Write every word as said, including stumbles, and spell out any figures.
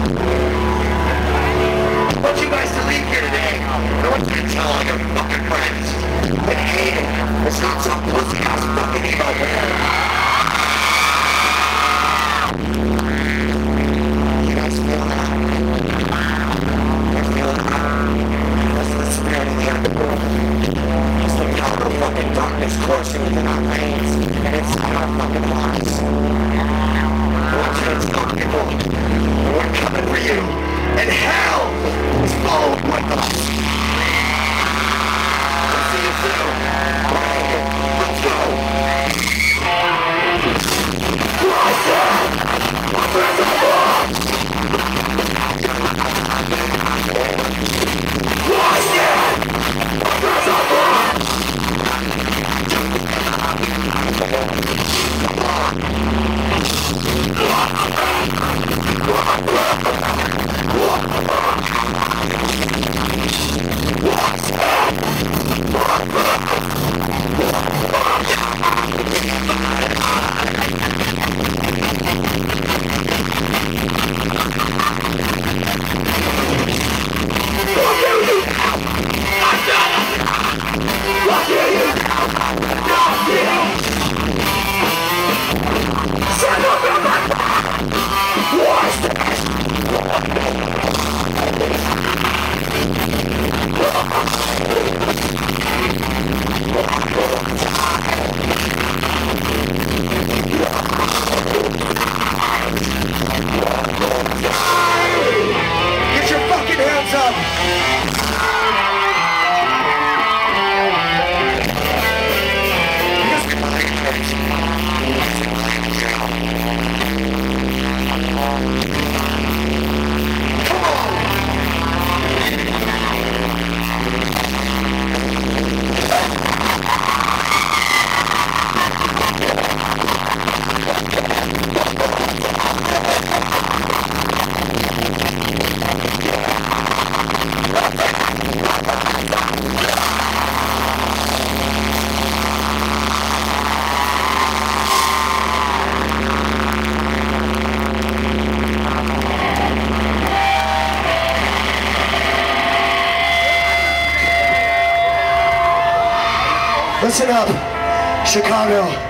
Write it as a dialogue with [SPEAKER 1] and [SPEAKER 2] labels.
[SPEAKER 1] I want you guys to leave here today. No one's gonna tell all your fucking friends that Hayden is not some pussy ass fucking emo man. You guys feel that? I feel that. That's the spirit of the underworld. It's the power of fucking darkness coursing within our veins and inside our fucking hearts. We're transformed people. We're coming for you. And hell is followed with us. I'll see you soon. Let's go. Christ! There's a box! Christ! There's a box! Get your fucking hands up! Listen up, Chicago.